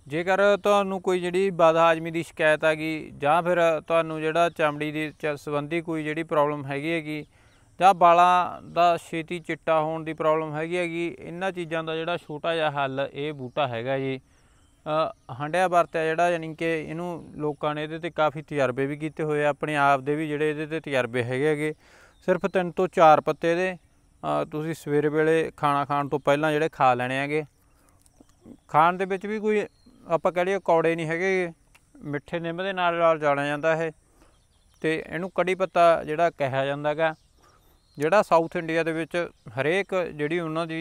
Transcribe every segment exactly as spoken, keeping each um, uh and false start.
जेकर तुहानूं कोई जिहड़ी बद हाजमी की शिकायत हैगी जां फिर तुहानूं जिहड़ा चमड़ी दी संबंधी कोई जिहड़ी प्रॉब्लम हैगी हैगी जां बालां दा छेती चिट्टा होण दी प्रॉब्लम हैगी हैगी इन्हां चीज़ां दा जिहड़ा छोटा जिहा हल ये बूटा हैगा जी। हंडिया वरतिया जिहड़ा यानी कि इहनूं लोकां ने इहदे ते काफ़ी तजर्बे भी कीते होए अपने आप दे भी जिहड़े इहदे ते तजर्बे हैगे हैगे। सिर्फ तीन तो चार पत्ते दे तुसीं सवेरे वेले खाना खाण तो पहिलां जिहड़े खा लैणे हैगे। खाण दे विच भी कोई ਆਪਾਂ कह ਲਈਏ कौड़े नहीं है मिठे निंब के नाल नाल जाना जाता है। तो इनू कड़ी पत्ता जिहड़ा कहा जाता है जिहड़ा साउथ इंडिया दे विच हरेक जिहड़ी उन्हां दी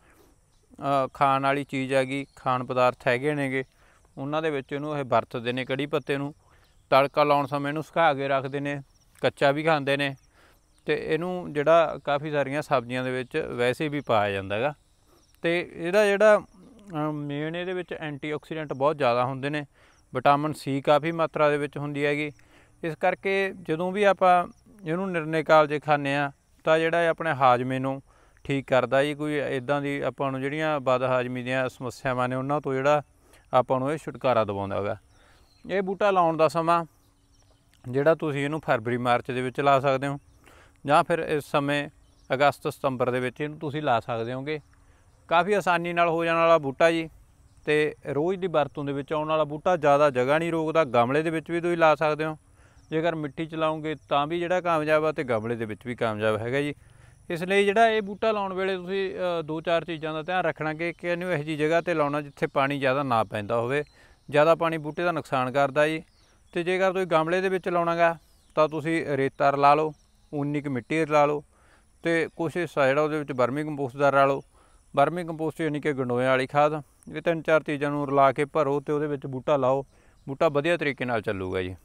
खाण वाली चीज़ हैगी खाण पदार्थ हैगे नेगे उन्हां दे विच इहनूं इह वरतदे ने। कड़ी पत्ते नूं तड़का लाउण समय इहनूं सुका के रखदे ने, कच्चा भी खांदे ने ते इहनूं जिहड़ा काफ़ी सारियां सब्जियां दे विच वैसे भी पाया जांदा हैगा। ते इहदा जिहड़ा मेन ये एंटीऑक्सीडेंट बहुत ज़्यादा होंदे ने, विटामिन सी काफ़ी मात्रा दे विच हुंदी हैगी। इस करके जदों भी आपां इहनूं निरने कालजे खाने आ तां जिहड़ा अपने हाजमे नूं ठीक करदा जी। कोई इदां दी आपां नूं जिहड़ियां बद हाजमी दीयां समस्यावां ने उन्हां तो जिहड़ा आपां नूं इह छुटकारा दिवाउंदा हैगा। इह बूटा लाउण दा समां जिहड़ा तुसीं इहनूं फरवरी मार्च दे विच ला सकदे हो जां फिर इस समय अगस्त सतंबर दे विच इहनूं तुसीं ला सकदे होगे। काफ़ी आसानी नाल हो जाने वाला बूटा जी ते रोज़ की वरतों दे विच आउण वाला बूटा, ज़्यादा जगह नहीं रोकदा। गमले दे विच भी तुसीं ला सकदे हो, जेकर मिट्टी च लाओगे तां भी जिहड़ा कामयाब है ते गमले दे विच भी कामयाब हैगा जी। इसलिए जिहड़ा ये बूटा लाउण वेले तुसीं दो चार चीज़ां दा ध्यान रखना कि इहनूं इहो जी जगह ते लाउणा जिੱਥੇ पानी ज़्यादा ना पैंदा होवे। ज़्यादा पानी बूटे दा नुकसान करदा जी। ते जेकर तुसीं गमले दे विच लाउणा गा तां तुसीं रेता रला लो, उन्नी क मिट्टी रला लो ते कुछ हिस्सा जिहड़ा उहदे विच वर्मी कंपोस्ट दा रला लो। वर्मी कंपोस्ट यानी कि गंडोए वाली खाद, ये तीन चार चीज़ों नूं रला के भरो तो उहदे विच बूटा लाओ, बूटा वधिया तरीके नाल चलूगा जी।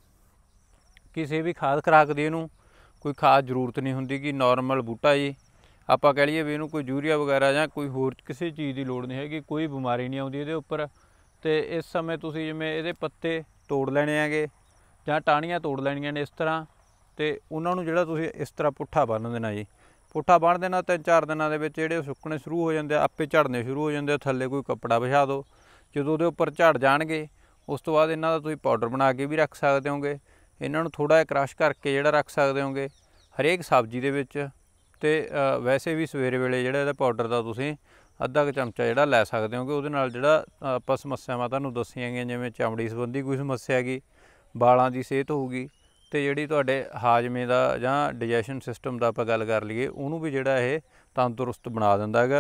किसी भी खाद खुराक दी इहनूं कोई खास जरूरत नहीं हुंदी कि नॉर्मल बूटा जी आपां कह लईए भी इहनूं कोई यूरिया वगैरह जां कोई होर किसी चीज़ की लोड़ नहीं हैगी, कोई बीमारी नहीं आउंदी इहदे उपर। ते इस समय तुसीं जिवें इहदे पत्ते तोड़ लैणे हैगे जां टाहणियां तोड़ लैणियां ने इस तरह, ते उन्हां नूं जिहड़ा तुसीं इस तरह पुट्ठा बन्न देना जी। पुट्ठा बन देना तीन चार दिनों के जिहड़े सुक्कने शुरू हो जाते आपे झड़ने शुरू हो जाते, थल्ले कोई कपड़ा विछा दो, जो उहदे उपर झड़ जाणगे उस तो बाद इन्हां दा तुसीं पाउडर बना के भी रख सकदे होगे। इन्हां नूं थोड़ा जिहा क्रश करके जिहड़ा रख सकदे होगे हरेक सब्जी दे विच। ते वैसे भी सवेरे वेले जिहड़ा इहदा पाउडर दा तुसीं अद्धा क चमचा जिहड़ा लै सकदे होगे। उहदे नाल जिहड़ा आपां समस्यावां तुहानूं दस्सियां गईयां जिवें चमड़ी संबंधी कोई समस्या हैगी, बालां दी सेहत होऊगी ते जिहड़ी तुहाडे हाजमे दा जां डाइजैशन सिस्टम दा आपां गल कर लईए उहनूं भी जिहड़ा इह तंदुरुस्त बना दिंदा हैगा।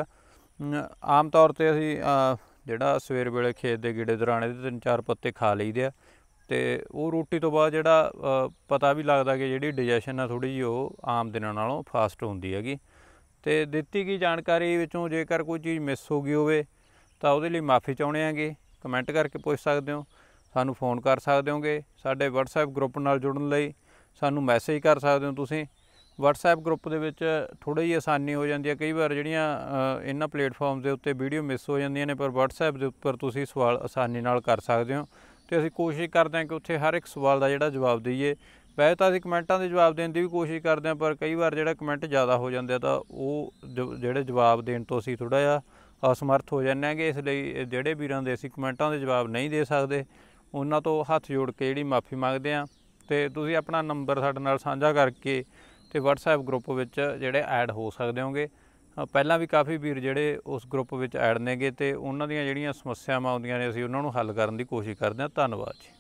आम तौर ते असीं जिहड़ा सवेर वेले खेत दे गेड़े दौरान इहदे तीन चार पत्ते खा लईदे आ ते ओह रोटी तो बाद जिहड़ा पता भी लगदा कि जिहड़ी डाइजैशन आ थोड़ी जी ओह आम दिनां नालों फास्ट हुंदी हैगी। ते दित्ती गई जानकारी विचों जेकर कोई चीज़ मिस हो गई होवे तां उहदे लई माफ़ी चाहुंदे हैगे। कमेंट करके पुछ सकदे हो, सानूं फोन कर सकदे होगे, साडे WhatsApp ग्रुप नाल जुड़न लई सानूं मैसेज कर सकदे हो तुसीं। WhatsApp ग्रुप दे विच थोड़ी जी आसानी हो जाती है, कई बार जिहड़ियां इन्हां प्लेटफॉर्म के उत्ते वीडियो मिस हो जांदियां ने, पर WhatsApp दे उपर तुसीं सवाल आसानी नाल कर सकदे हो। तो असीं कोशिश करते हैं कि उत्थे हर एक सवाल का जिहड़ा जवाब दईए। वैसे तो असीं कमेंटां दे जवाब देण दी भी कोशिश करते हैं, पर कई बार जिहड़ा कमेंट ज़्यादा हो जांदे आ तां ओह जिहड़े जवाब देण तो असीं थोड़ा जिहा असमर्थ हो जांदे हैगे। इसलिए जिहड़े वीरां दे असीं कमेंटां दे जवाब नहीं दे सकदे उन्हां तो हत्थ जोड़ के जिहड़ी माफ़ी मंगदे आ। ते तुसीं अपना नंबर साडे नाल साझा करके ते WhatsApp ग्रुप विच जिहड़े ऐड हो सकदे होगे। ਪਹਿਲਾਂ भी काफ़ी वीर ਜਿਹੜੇ उस ग्रुप ਵਿੱਚ ऐड नेगे ते उन्हां ਦੀਆਂ ਜਿਹੜੀਆਂ ਸਮੱਸਿਆਵਾਂ ਆਉਂਦੀਆਂ ਨੇ ਅਸੀਂ ਉਹਨਾਂ ਨੂੰ हल करन दी कोशिश करते हैं। धन्नवाद जी।